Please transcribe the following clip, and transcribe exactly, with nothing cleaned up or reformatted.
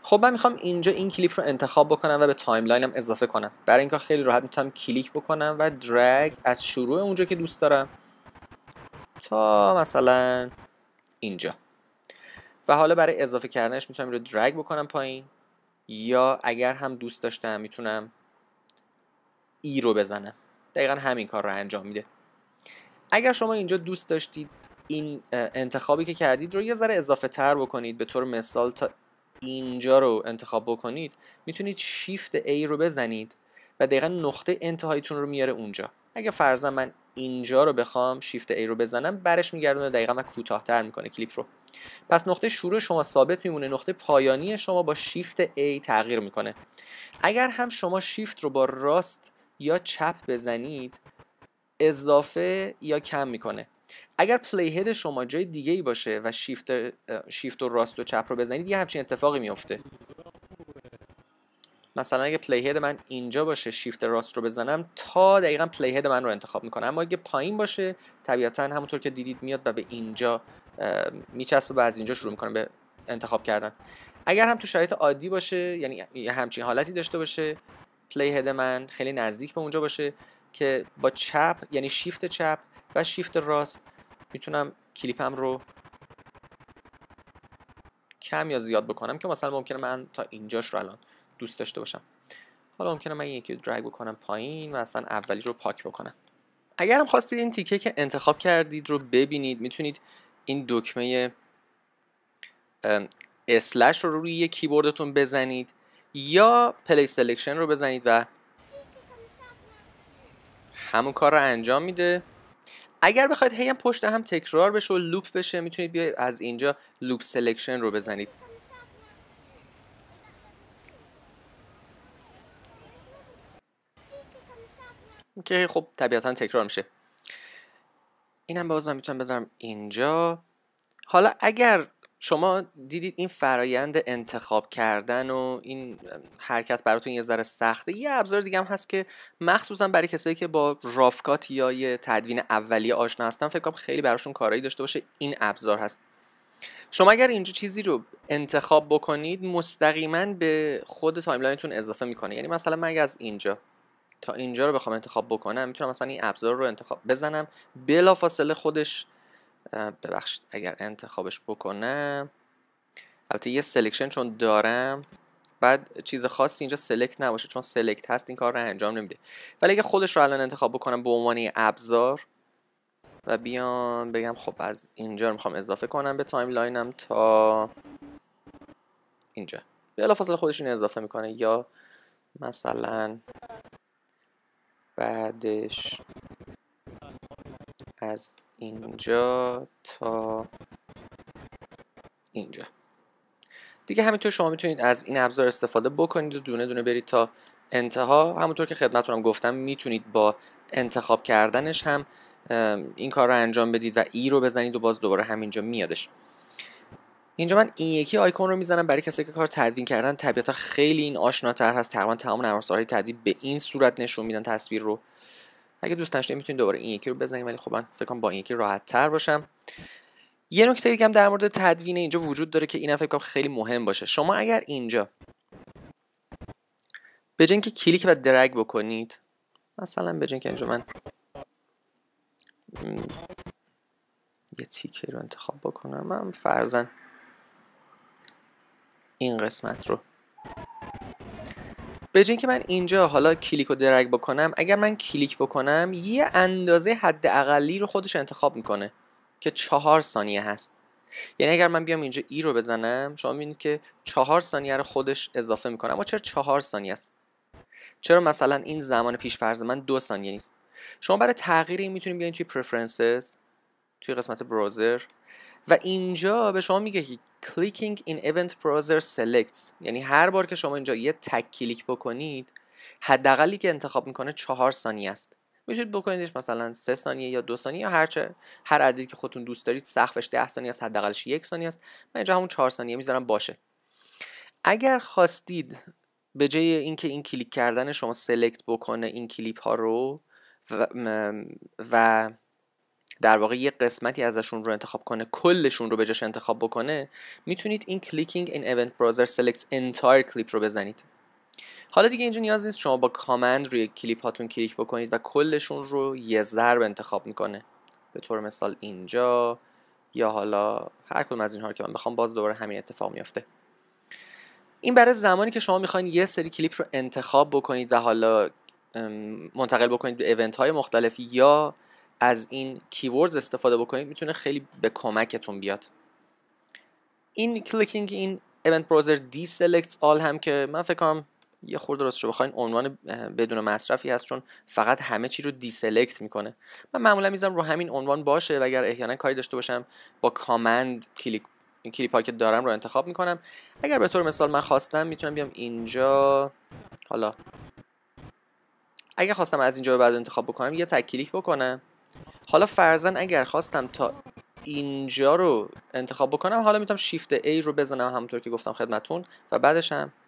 خب من میخوام اینجا این کلیپ رو انتخاب بکنم و به تایملاینم اضافه کنم. برای این کار خیلی راحت میتونم کلیک بکنم و درگ از شروع اونجا که دوست دارم تا مثلا اینجا، و حالا برای اضافه کردنش میتونم رو درگ بکنم پایین، یا اگر هم دوست داشتم میتونم ای رو بزنم. دقیقا همین کار رو انجام میده. اگر شما اینجا دوست داشتید این انتخابی که کردید رو یه ذره اضافه تر بکنید، به طور مثال تا اینجا رو انتخاب بکنید، میتونید شیفت A رو بزنید و دقیقا نقطه انتهایتون رو میاره اونجا. اگه فرضاً من اینجا رو بخوام شیفت A رو بزنم، برش میگردونه دقیقا و کوتاه‌تر میکنه کلیپ رو. پس نقطه شروع شما ثابت میمونه، نقطه پایانی شما با شیفت A تغییر میکنه. اگر هم شما شیفت رو با راست یا چپ بزنید، اضافه یا کم میکنه. اگر پلی هد شما جای دیگه ای باشه و شیفت شیفت و راست و چپ رو بزنید، یه همچین اتفاقی میفته. مثلا اگه پلی هد من اینجا باشه، شیفت راست رو بزنم، تا دقیقاً پلی هد من رو انتخاب میکنه. اما اگه پایین باشه، طبیعتاً همونطور که دیدید میاد و به اینجا میچسبه و از اینجا شروع میکنه به انتخاب کردن. اگر هم تو شرایط عادی باشه، یعنی یه همچین حالتی داشته باشه، پلی هد من خیلی نزدیک به اونجا باشه که با چپ، یعنی شیفت چپ و شیفت راست، میتونم کلیپم رو کم یا زیاد بکنم که مثلا ممکنه من تا اینجاش رو الان دوست داشته باشم. حالا ممکنه من یکی رو درگ بکنم پایین و اصلا اولی رو پاک بکنم. اگر هم خواستید این تیکه که انتخاب کردید رو ببینید، میتونید این دکمه اسلش رو روی کیبوردتون بزنید یا پلی سلکشن رو بزنید و همون کار رو انجام میده. اگر بخواید هی هم پشت هم تکرار بشه و لوپ بشه، میتونید بیاید از اینجا لوپ سلکشن رو بزنید که خب طبیعتا تکرار میشه. اینم باز من میتونم بذارم اینجا. حالا اگر شما دیدید این فرایند انتخاب کردن و این حرکت براتون یه ذره سخته، یه ابزار دیگه هم هست که مخصوصا برای کسایی که با رافکات یا یه تدوین اولیه آشنا هستن، فکر کنم خیلی براشون کارایی داشته باشه. این ابزار هست. شما اگر اینجا چیزی رو انتخاب بکنید، مستقیما به خود تایملاینتون اضافه میکنه. یعنی مثلا من اگه از اینجا تا اینجا رو بخوام انتخاب بکنم، میتونم مثلا این ابزار رو انتخاب بزنم، بلافاصله خودش، ببخشید اگر انتخابش بکنم، البته یه سلکشن چون دارم، بعد چیز خاصی اینجا سلکت نباشه، چون سلکت هست این کار رو انجام نمیده. ولی اگه خودش رو الان انتخاب بکنم به عنوان ابزار و بیام بگم خب از اینجا رو میخوام اضافه کنم به تایملاینم تا اینجا، بلافاصله خودش اینو اضافه میکنه. یا مثلا بعدش از اینجا تا اینجا دیگه. همینطور شما میتونید از این ابزار استفاده بکنید و دونه دونه برید تا انتها. همونطور که خدمتتونم گفتم، میتونید با انتخاب کردنش هم این کار رو انجام بدید و ای رو بزنید و باز دوباره همینجا میادش. اینجا من این یکی آیکون رو میزنم برای کسایی که کار تدوین کردن. طبیعتا خیلی این آشناتر هست، تقریبا تمام نرم افزارهای تدوین به این صورت نشون میدن تصویر رو. اگه دوست داشتید میتونید دوباره این یکی رو بزنید، ولی خب من فکر کنم با این یکی راحت تر باشم. یه نکته دیگه هم در مورد تدوین اینجا وجود داره که اینم فکر کنم خیلی مهم باشه. شما اگر اینجا به جای اینکه کلیک و درگ بکنید، مثلا به جای اینکه اینجا من یه تیکه رو انتخاب بکنم، من فرضاً این قسمت رو، به جای اینکه من اینجا حالا کلیک و درگ بکنم، اگر من کلیک بکنم یه اندازه حد اقلی رو خودش انتخاب میکنه که چهار ثانیه هست. یعنی اگر من بیام اینجا ای رو بزنم، شما میبینید که چهار ثانیه رو خودش اضافه میکنه. اما چرا چهار ثانیه است؟ چرا مثلا این زمان پیش فرض من دو ثانیه نیست؟ شما برای تغییر این میتونید بیاین توی preferences، توی قسمت براوزر، و اینجا به شما میگه که clicking in event browser selects، یعنی هر بار که شما اینجا یه تک کلیک بکنید، حداقلی که انتخاب میکنه چهار ثانیه است. میتونید بکنیدش مثلا سه ثانیه یا دو ثانیه یا هر چه هر عددی که خودتون دوست دارید. سقفش ده ثانیه است، حداقلش یک ثانیه است. من اینجا همون چهار ثانیه میذارم باشه. اگر خواستید به جای اینکه این کلیک کردن شما سلکت بکنه این کلیپ ها رو و, و در واقع یه قسمتی ازشون رو انتخاب کنه، کلشون رو به جاش انتخاب بکنه، میتونید این کلیکینگ این ایونت براوزر سلکت انتایر کلیپ رو بزنید. حالا دیگه اینجا نیاز نیست شما با کامند روی کلیپ هاتون کلیک بکنید و کلشون رو یه ضرب انتخاب میکنه. به طور مثال اینجا یا حالا هر کدوم از اینها رو که من بخوام، باز دوباره همین اتفاق میفته. این برای زمانی که شما میخواین یه سری کلیپ رو انتخاب بکنید و حالا منتقل بکنید به ایونت های مختلف یا از این کیوردز استفاده بکنید، میتونه خیلی به کمکتون بیاد. این کلیکینگ این ایونت براوزر دی سلکت آل هم که من فکر کنم یه خورده راستش بخواین عنوان بدون مصرفی هست، چون فقط همه چی رو دی سلکت میکنه. من معمولا میذارم رو همین عنوان باشه و اگر احیانا کاری داشته باشم با کامند کلیک این کلیپ هایی که دارم رو انتخاب میکنم. اگر به طور مثال من خواستم میتونم بیام اینجا، حالا اگر خواستم از اینجا به بعد انتخاب بکنم یه تک کلیک بکنم. حالا فرضاً اگر خواستم تا اینجا رو انتخاب بکنم، حالا میتونم شیفت A رو بزنم همونطور که گفتم خدمتون و بعدش هم